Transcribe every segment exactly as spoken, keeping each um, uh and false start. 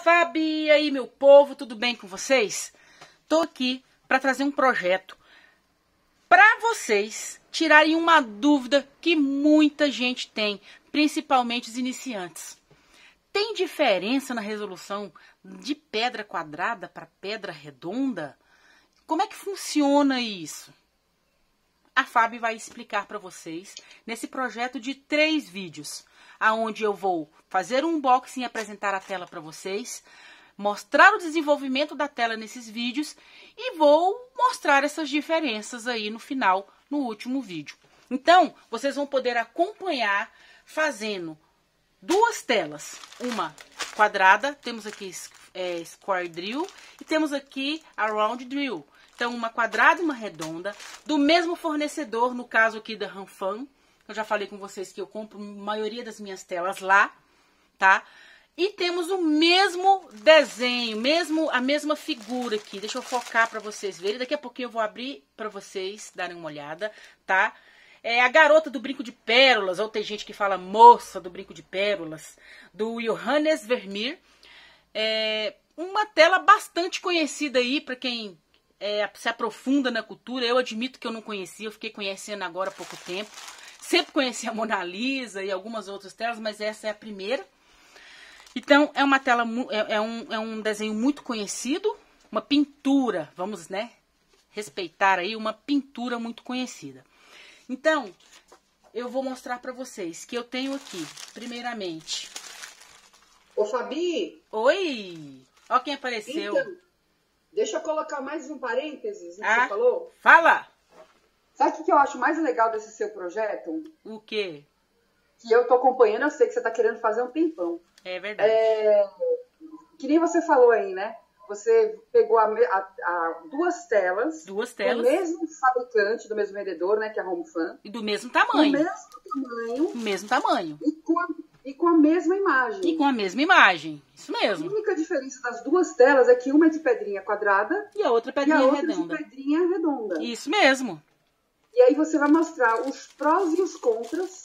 Fabi, e aí meu povo, tudo bem com vocês? Tô aqui para trazer um projeto para vocês tirarem uma dúvida que muita gente tem, principalmente os iniciantes. Tem diferença na resolução de pedra quadrada para pedra redonda? Como é que funciona isso? A Fabi vai explicar para vocês nesse projeto de três vídeos, aonde eu vou fazer um unboxing e apresentar a tela para vocês, mostrar o desenvolvimento da tela nesses vídeos e vou mostrar essas diferenças aí no final, no último vídeo. Então, vocês vão poder acompanhar fazendo duas telas, uma quadrada, temos aqui é, Square Drill e temos aqui a Round Drill. Então, uma quadrada e uma redonda, do mesmo fornecedor, no caso aqui da Hanfan. Eu já falei com vocês que eu compro a maioria das minhas telas lá, tá? E temos o mesmo desenho, mesmo a mesma figura aqui. Deixa eu focar para vocês verem. Daqui a pouquinho eu vou abrir para vocês darem uma olhada, tá? É a garota do brinco de pérolas, ou tem gente que fala moça do brinco de pérolas, do Johannes Vermeer. É uma tela bastante conhecida aí para quem é, se aprofunda na cultura. Eu admito que eu não conhecia, eu fiquei conhecendo agora há pouco tempo. Sempre conheci a Mona Lisa e algumas outras telas, mas essa é a primeira. Então, é uma tela, é, é, um, é um desenho muito conhecido, uma pintura, vamos, né, respeitar aí, uma pintura muito conhecida. Então, eu vou mostrar para vocês que eu tenho aqui, primeiramente... Ô, Fabi! Oi! Ó quem apareceu. Então, deixa eu colocar mais um parênteses no que ah, você falou. Fala! Sabe o que eu acho mais legal desse seu projeto? O quê? Que eu tô acompanhando, eu sei que você tá querendo fazer um tempão. É verdade. É, que nem você falou aí, né? Você pegou a, a, a duas telas. Duas telas. Do mesmo fabricante, do mesmo vendedor, né? Que é a Hanfan. E do mesmo tamanho. Do mesmo tamanho. Do mesmo tamanho. E com, a, e com a mesma imagem. E com a mesma imagem. Isso mesmo. A única diferença das duas telas é que uma é de pedrinha quadrada. E a outra pedrinha e a outra redonda. de pedrinha redonda. Isso mesmo. E aí você vai mostrar os prós e os contras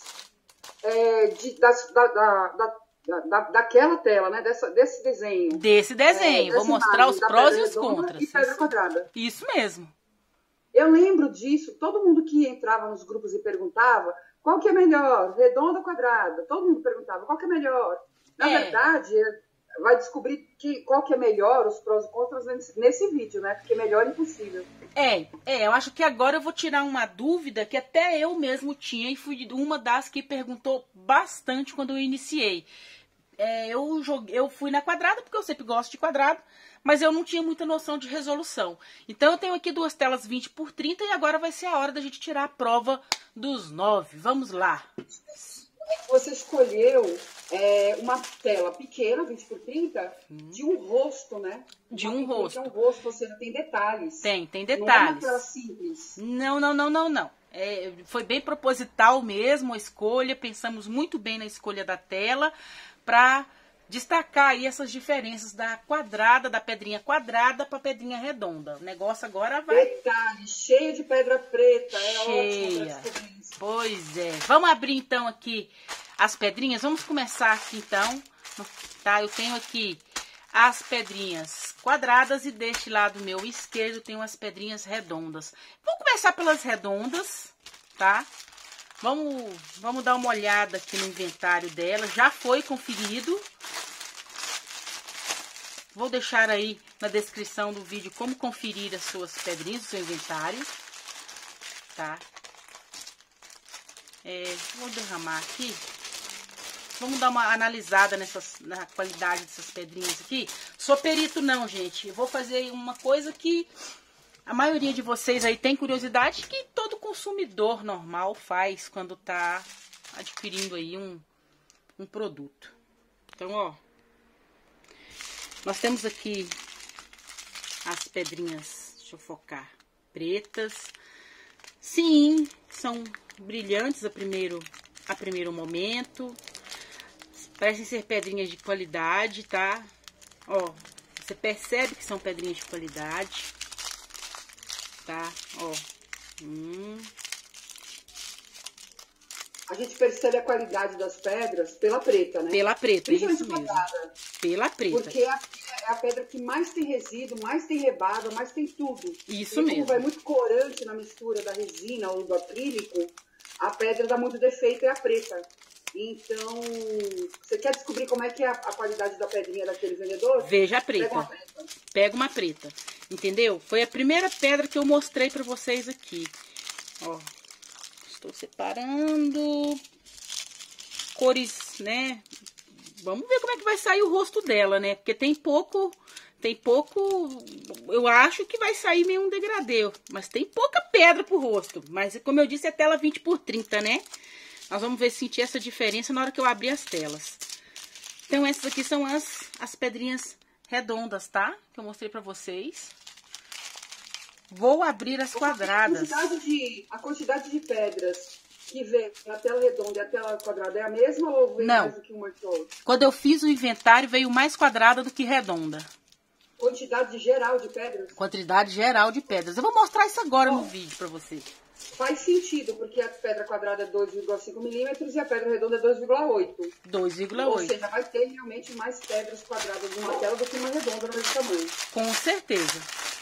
é, de, das, da, da, da, da, daquela tela, né? Dessa, desse desenho. Desse desenho. É, Vou mostrar os prós e os contras. E pedra quadrada. Isso mesmo. Eu lembro disso. Todo mundo que entrava nos grupos e perguntava qual que é melhor, redonda ou quadrada. Todo mundo perguntava qual que é melhor. Na é. verdade, vai descobrir que, qual que é melhor, os prós e contras nesse, nesse vídeo, né? Porque melhor é impossível. É, é, eu acho que agora eu vou tirar uma dúvida que até eu mesmo tinha e fui uma das que perguntou bastante quando eu iniciei. É, eu, joguei, eu fui na quadrada, porque eu sempre gosto de quadrado, mas eu não tinha muita noção de resolução. Então eu tenho aqui duas telas vinte por trinta e agora vai ser a hora da gente tirar a prova dos nove. Vamos lá. Você escolheu é, uma tela pequena, vinte por trinta, hum. de um rosto, né? De uma um rosto. É um rosto, ou seja, tem detalhes. Tem, tem detalhes. Não é uma tela simples. Não, não, não, não, não. É, foi bem proposital mesmo a escolha, pensamos muito bem na escolha da tela para destacar aí essas diferenças da quadrada, da pedrinha quadrada para pedrinha redonda. O negócio agora vai... Detalhe, cheio de pedra preta, é cheia. Ótimo pra isso. Pois é. Vamos abrir então aqui as pedrinhas. Vamos começar aqui então, tá? Eu tenho aqui as pedrinhas quadradas e deste lado meu esquerdo tenho as pedrinhas redondas. Vamos começar pelas redondas, tá? Vamos, vamos dar uma olhada aqui no inventário dela. Já foi conferido. Vou deixar aí na descrição do vídeo como conferir as suas pedrinhas, o seu inventário, tá? É, vou derramar aqui. Vamos dar uma analisada nessas, na qualidade dessas pedrinhas aqui. Sou perito não, gente. Eu vou fazer uma coisa que a maioria de vocês aí tem curiosidade, que todo consumidor normal faz quando tá adquirindo aí um, um produto. Então, ó. Nós temos aqui as pedrinhas, deixa eu focar, pretas. Sim, são brilhantes a primeiro, a primeiro momento. Parecem ser pedrinhas de qualidade, tá? Ó, você percebe que são pedrinhas de qualidade. Tá? Ó. Hum. a gente percebe a qualidade das pedras pela preta, né? Pela preta, Principalmente isso mesmo. quadrada. Pela preta. Porque é a, é a pedra que mais tem resíduo, mais tem rebaba, mais tem tudo. Isso e mesmo. Como vai muito corante na mistura da resina ou do acrílico, a pedra dá muito defeito, é a preta. Então, você quer descobrir como é que é a, a qualidade da pedrinha daquele vendedor? Veja a preta. Pega uma preta. Pega uma preta. Entendeu? Foi a primeira pedra que eu mostrei pra vocês aqui. Ó. Estou separando. Cores, né? Vamos ver como é que vai sair o rosto dela, né? Porque tem pouco... Tem pouco... Eu acho que vai sair meio um degradê. Mas tem pouca pedra pro rosto. Mas, como eu disse, é tela vinte por trinta, né? Nós vamos ver sentir essa diferença na hora que eu abrir as telas. Então, essas aqui são as, as pedrinhas redondas, tá? Que eu mostrei pra vocês. Vou abrir as quadradas. A quantidade de, a quantidade de pedras que vem na tela redonda e a tela quadrada é a mesma ou vem Não. mais do que uma que outra? Quando eu fiz o inventário, veio mais quadrada do que redonda. Quantidade geral de pedras? Quantidade geral de pedras. Eu vou mostrar isso agora Bom, no vídeo pra você. Faz sentido, porque a pedra quadrada é dois vírgula cinco milímetros e a pedra redonda é dois vírgula oito. dois vírgula Ou oito. seja, vai ter realmente mais pedras quadradas numa tela do que uma redonda no mesmo tamanho. Com certeza.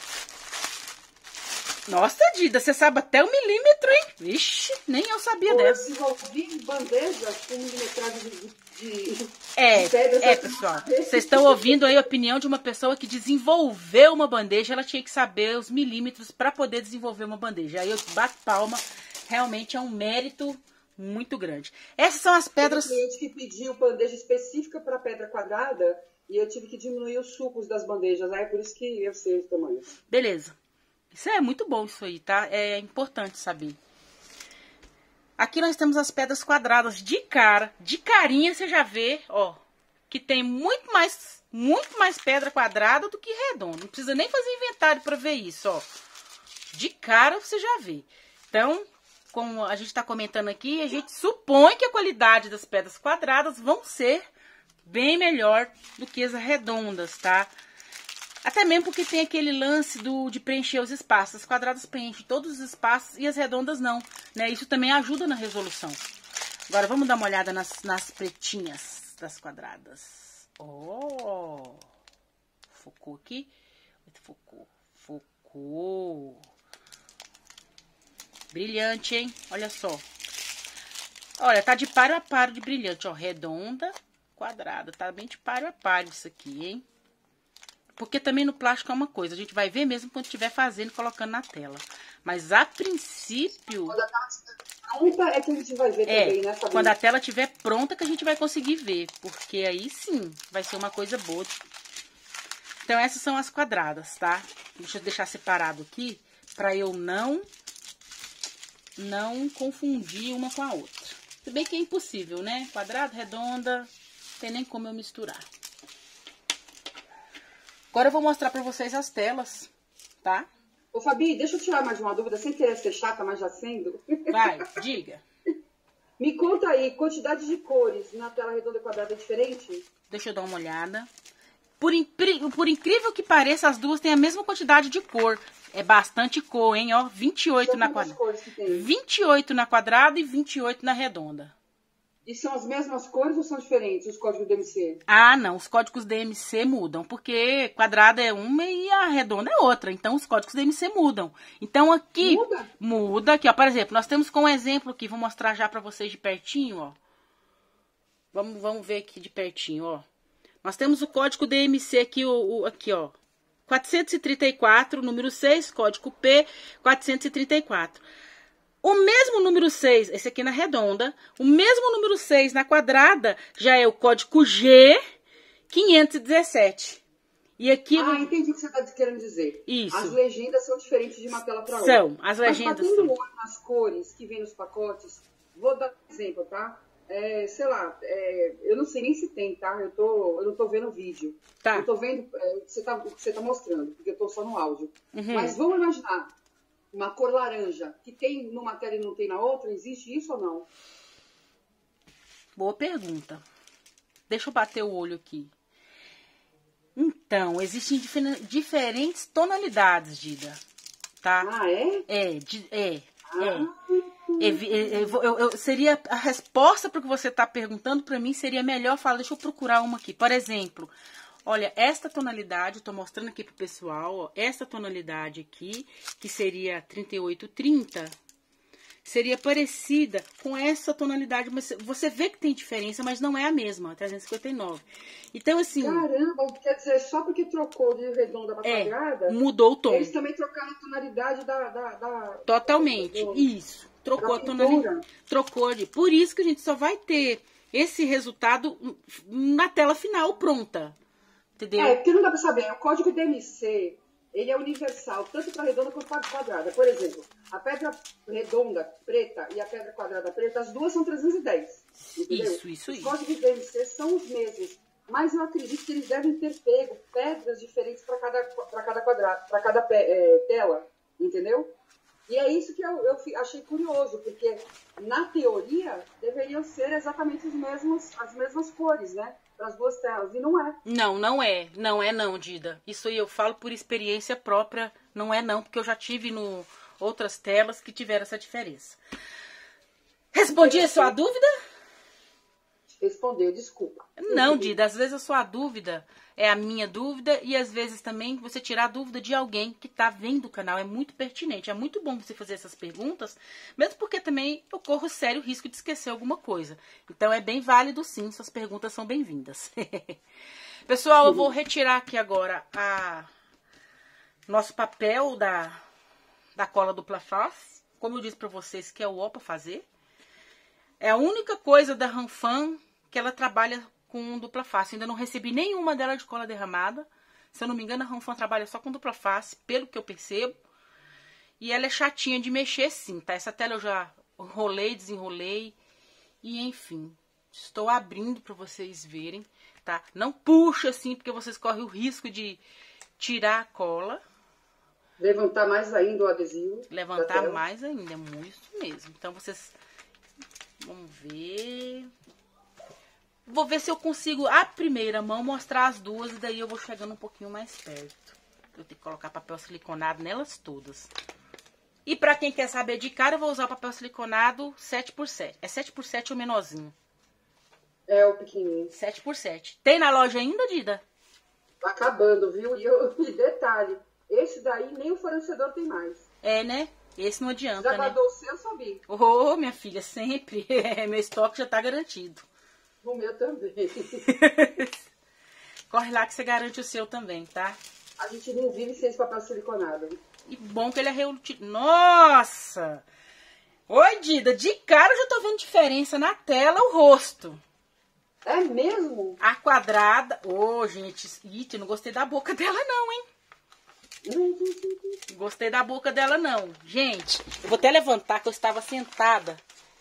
Nossa, Dida, você sabe até o milímetro, hein? Vixe, nem eu sabia Eu dessa. desenvolvi bandejas com milimetragem de, de, É, de pedras. é, pessoal. Vocês estão ouvindo aí a opinião de uma pessoa que desenvolveu uma bandeja. Ela tinha que saber os milímetros para poder desenvolver uma bandeja. Aí eu bato palma. Realmente é um mérito muito grande. Essas são as pedras... Tem um cliente que pediu bandeja específica para pedra quadrada e eu tive que diminuir os sucos das bandejas. Aí é por isso que eu sei os tamanhos. Beleza. Isso é muito bom, isso aí, tá? É importante saber. Aqui nós temos as pedras quadradas de cara. De carinha você já vê, ó, que tem muito mais, muito mais pedra quadrada do que redonda. Não precisa nem fazer inventário para ver isso, ó. De cara você já vê. Então, como a gente está comentando aqui, a gente supõe que a qualidade das pedras quadradas vão ser bem melhor do que as redondas, tá? Até mesmo porque tem aquele lance do, de preencher os espaços. As quadradas preenchem todos os espaços e as redondas não, né? Isso também ajuda na resolução. Agora, vamos dar uma olhada nas, nas pretinhas das quadradas. Ó! Oh, focou aqui. Focou. Focou. Brilhante, hein? Olha só. Olha, tá de páreo a páreo de brilhante, ó. Redonda, quadrada. Tá bem de páreo a páreo isso aqui, hein? Porque também no plástico é uma coisa, a gente vai ver mesmo quando estiver fazendo e colocando na tela. Mas a princípio... Quando a tela estiver pronta é que a gente vai ver é, também, né, Fabi? Quando a tela estiver pronta que a gente vai conseguir ver. Porque aí sim, vai ser uma coisa boa. Então essas são as quadradas, tá? Deixa eu deixar separado aqui, pra eu não, não confundir uma com a outra. Se bem que é impossível, né? Quadrado, redonda, não tem nem como eu misturar. Agora eu vou mostrar pra vocês as telas, tá? Ô, Fabi, deixa eu tirar mais uma dúvida, sem querer ser chata, mas já sendo. Vai, diga. Me conta aí, quantidade de cores na tela redonda e quadrada é diferente? Deixa eu dar uma olhada. Por, por incrível que pareça, as duas têm a mesma quantidade de cor. É bastante cor, hein? Ó, vinte e oito na quadrada. vinte e oito na quadrada e vinte e oito na redonda. E são as mesmas cores ou são diferentes os códigos D M C? Ah, não. Os códigos D M C mudam, porque quadrada é uma e a redonda é outra. Então, os códigos D M C mudam. Então, aqui... Muda? Muda. Aqui, ó. Por exemplo, nós temos com um exemplo aqui. Vou mostrar já pra vocês de pertinho, ó. Vamos, vamos ver aqui de pertinho, ó. Nós temos o código D M C aqui, o, o, aqui, ó. quatrocentos e trinta e quatro, número seis, código P quatrocentos e trinta e quatro. O mesmo número seis, esse aqui na redonda, o mesmo número seis na quadrada já é o código G quinhentos e dezessete. E aqui... Ah, entendi o que você está querendo dizer. Isso. As legendas são diferentes de uma tela para outra. São, as legendas Mas são. batendo o olho nas cores que vem nos pacotes, vou dar um exemplo, tá? É, sei lá, é, eu não sei nem se tem, tá? Eu, tô, eu não tô vendo o vídeo. Tá. Eu tô vendo é, o que você tá, o que você tá mostrando, porque eu tô só no áudio. Uhum. Mas vamos imaginar uma cor laranja, que tem numa tela e não tem na outra, existe isso ou não? Boa pergunta. Deixa eu bater o olho aqui. Então, existem difer diferentes tonalidades, Dida. Tá? Ah, é? É, de, é, Ah. é. Eu, eu, eu, seria a resposta para o que você está perguntando para mim seria melhor falar. Deixa eu procurar uma aqui. Por exemplo, olha, esta tonalidade, eu estou mostrando aqui para o pessoal, ó, esta tonalidade aqui, que seria trinta e oito trinta, seria parecida com essa tonalidade, mas você vê que tem diferença, mas não é a mesma, trezentos e cinquenta e nove. Então, assim... Caramba, quer dizer, só porque trocou de redonda para é, quadrada... mudou o tom. Eles também trocaram a tonalidade da... da, da Totalmente, do, isso. Trocou a tonalidade. Trocou de... Por isso que a gente só vai ter esse resultado na tela final, pronta. Entendeu? É, porque não dá para saber. O código D M C... ele é universal, tanto para redonda quanto para quadrada. Por exemplo, a pedra redonda preta e a pedra quadrada preta, as duas são trezentos e dez. Entendeu? Isso, isso, os isso. Os códigos D M C são os mesmos, mas eu acredito que eles devem ter pego pedras diferentes para cada, para cada quadrado, para cada é, tela, entendeu? E é isso que eu, eu achei curioso, porque na teoria deveriam ser exatamente os mesmos, as mesmas cores, né? Para as duas telas, e não é. Não, não é. Não é não, Dida. Isso aí eu falo por experiência própria. Não é não, porque eu já tive no outras telas que tiveram essa diferença. Respondi a sua dúvida? Respondeu, desculpa. Não, Dida. Às vezes a sua dúvida é a minha dúvida e às vezes também você tirar a dúvida de alguém que está vendo o canal. É muito pertinente. É muito bom você fazer essas perguntas, mesmo porque também eu corro sério risco de esquecer alguma coisa. Então é bem válido sim, suas perguntas são bem-vindas. Pessoal, eu vou retirar aqui agora a nosso papel da, da cola dupla face. Como eu disse para vocês que é o ó para fazer. É a única coisa da Ranfan que ela trabalha com dupla face. Ainda não recebi nenhuma dela de cola derramada. Se eu não me engano, a Ranfan trabalha só com dupla face, pelo que eu percebo. E ela é chatinha de mexer sim, tá? Essa tela eu já enrolei, desenrolei. E enfim, estou abrindo para vocês verem, tá? Não puxa assim, porque vocês correm o risco de tirar a cola. Levantar mais ainda o adesivo. Levantar mais ainda, é muito mesmo. Então vocês... Vamos ver... Vou ver se eu consigo, a primeira mão, mostrar as duas. E daí eu vou chegando um pouquinho mais perto. Eu tenho que colocar papel siliconado nelas todas. E pra quem quer saber de cara, eu vou usar o papel siliconado sete por sete. É sete por sete o menorzinho. É o pequenininho. sete por sete. Tem na loja ainda, Dida? Tá acabando, viu? E, eu, e detalhe, esse daí nem o fornecedor tem mais. É, né? Esse não adianta, já né? guardou o seu, sabia? Ô, minha filha, sempre. É, meu estoque já tá garantido. O meu também. Corre lá que você garante o seu também, tá? A gente não vive sem esse papel siliconado. E bom que ele é reutilizável. Nossa! Oi, Dida, de cara eu já tô vendo diferença na tela, o rosto. É mesmo? A quadrada... Ô, oh, gente, Ih, não gostei da boca dela não, hein? Gostei da boca dela não. Gente, eu vou até levantar que eu estava sentada.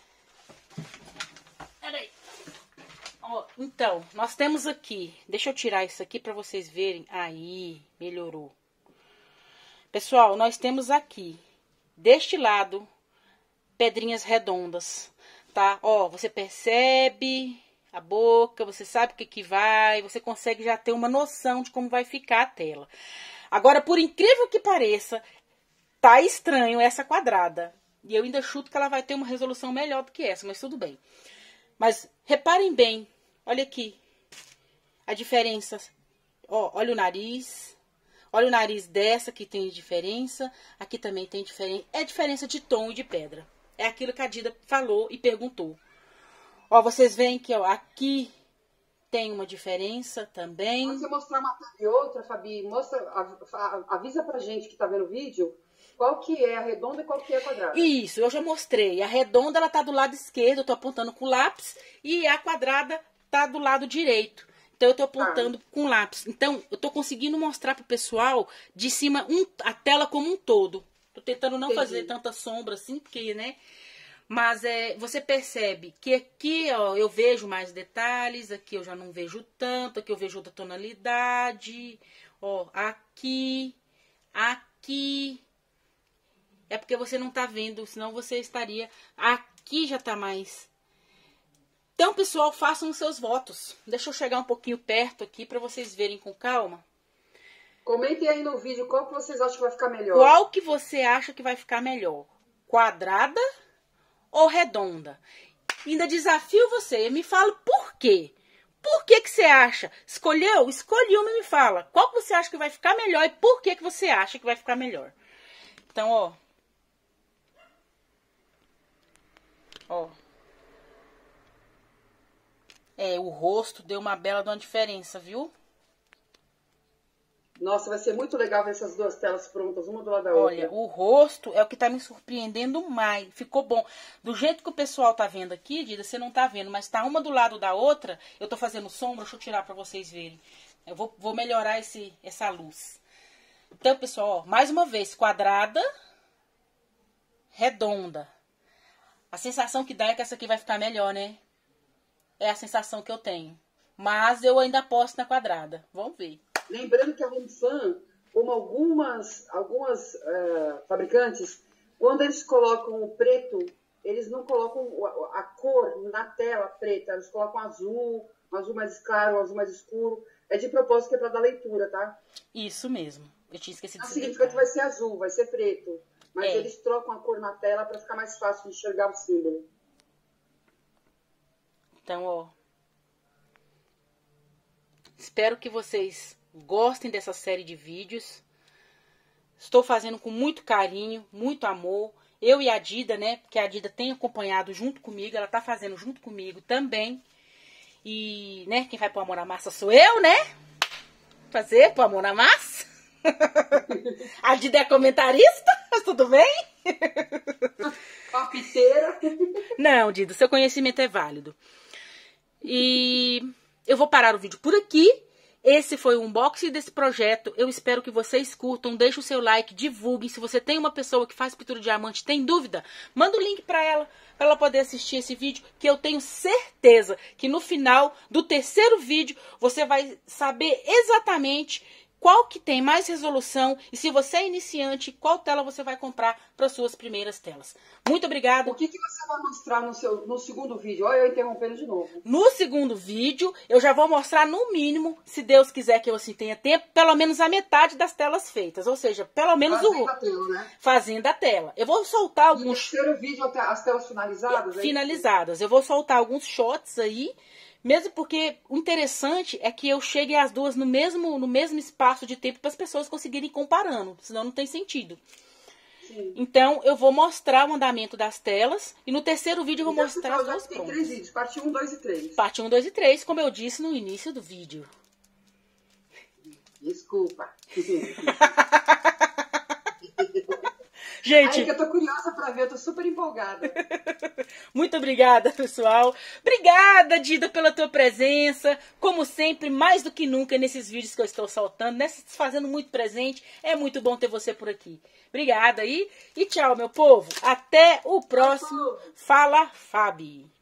Peraí. Ó, então, nós temos aqui... Deixa eu tirar isso aqui para vocês verem. Aí, melhorou. Pessoal, nós temos aqui, deste lado, pedrinhas redondas, tá? Ó, você percebe a boca, você sabe o que que vai, você consegue já ter uma noção de como vai ficar a tela. Agora, por incrível que pareça, tá estranho essa quadrada. E eu ainda chuto que ela vai ter uma resolução melhor do que essa, mas tudo bem. Mas reparem bem, olha aqui a diferença. Ó, olha o nariz. Olha o nariz dessa, que tem diferença. Aqui também tem diferença. É diferença de tom e de pedra. É aquilo que a Dida falou e perguntou. Ó, vocês veem que ó, aqui tem uma diferença também. Quando você mostrar uma e outra, Fabi, mostra, avisa pra gente que tá vendo o vídeo qual que é a redonda e qual que é a quadrada. Isso, eu já mostrei. A redonda, ela tá do lado esquerdo, eu tô apontando com o lápis. E a quadrada tá do lado direito. Então, eu tô apontando ah. com lápis. Então, eu tô conseguindo mostrar pro pessoal de cima um, a tela como um todo. Tô tentando não Entendi. fazer tanta sombra assim, porque, né? Mas é, você percebe que aqui, ó, eu vejo mais detalhes. Aqui eu já não vejo tanto. Aqui eu vejo outra tonalidade. Ó, aqui, aqui. É porque você não tá vendo, senão você estaria... Aqui já tá mais... Então, pessoal, façam os seus votos. Deixa eu chegar um pouquinho perto aqui para vocês verem com calma. Comentem aí no vídeo qual que vocês acham que vai ficar melhor. Qual que você acha que vai ficar melhor? Quadrada ou redonda? Ainda desafio você, me fala por quê. Por que que você acha? Escolheu? Escolhe uma e me fala. Qual que você acha que vai ficar melhor e por que que você acha que vai ficar melhor? Então, ó. Ó. É, o rosto deu uma bela de uma diferença, viu? Nossa, vai ser muito legal ver essas duas telas prontas, uma do lado da Olha, outra. o rosto é o que tá me surpreendendo mais. Ficou bom. Do jeito que o pessoal tá vendo aqui, Dida, você não tá vendo, mas tá uma do lado da outra. Eu tô fazendo sombra, deixa eu tirar pra vocês verem. Eu vou, vou melhorar esse, essa luz. Então, pessoal, ó, mais uma vez, quadrada, redonda. A sensação que dá é que essa aqui vai ficar melhor, né? É a sensação que eu tenho. Mas eu ainda aposto na quadrada. Vamos ver. Lembrando que a Homefan, como algumas, algumas uh, fabricantes, quando eles colocam o preto, eles não colocam a, a cor na tela preta, eles colocam azul, um azul mais claro, um azul mais escuro. É de propósito que é para dar leitura, tá? Isso mesmo. Eu tinha esquecido de Não significa que vai ser azul, vai ser preto. Mas é. Eles trocam a cor na tela para ficar mais fácil de enxergar o símbolo. Então, ó. Espero que vocês gostem dessa série de vídeos. Estou fazendo com muito carinho, muito amor. Eu e a Dida, né? Porque a Dida tem acompanhado junto comigo. Ela tá fazendo junto comigo também. E, né? Quem vai pôr a mão na massa sou eu, né? Fazer, pôr a mão na massa. A Dida é comentarista. Tudo bem? Palpiteira. Não, Dida, seu conhecimento é válido. E eu vou parar o vídeo por aqui. Esse foi o unboxing desse projeto. Eu espero que vocês curtam. Deixe o seu like, divulguem. Se você tem uma pessoa que faz pintura de diamante, tem dúvida, manda o link para ela, para ela poder assistir esse vídeo, que eu tenho certeza que no final do terceiro vídeo você vai saber exatamente qual que tem mais resolução e se você é iniciante, qual tela você vai comprar para suas primeiras telas. Muito obrigada. O que, que você vai mostrar no, seu, no segundo vídeo? Olha eu interrompendo de novo. No segundo vídeo, eu já vou mostrar no mínimo, se Deus quiser que eu assim tenha tempo, pelo menos a metade das telas feitas. Ou seja, pelo menos fazendo o... a tela, né? Fazendo a tela. Eu vou soltar alguns... No terceiro vídeo, as telas finalizadas? Finalizadas. Eu vou soltar alguns shots aí. Mesmo porque o interessante é que eu chegue as duas no mesmo, no mesmo espaço de tempo para as pessoas conseguirem ir comparando, senão não tem sentido. Sim. Então, eu vou mostrar o andamento das telas e no terceiro vídeo eu vou então, mostrar as duas tem prontas. três vídeos, parte um, dois e três. Parte um, dois e três, como eu disse no início do vídeo. Desculpa. Gente, Ai, que eu tô curiosa pra ver, eu tô super empolgada. Muito obrigada, pessoal. Obrigada, Dida, pela tua presença. Como sempre, mais do que nunca nesses vídeos que eu estou soltando, né? Se fazendo muito presente. É muito bom ter você por aqui. Obrigada aí. E tchau, meu povo. Até o próximo Fala Fabi.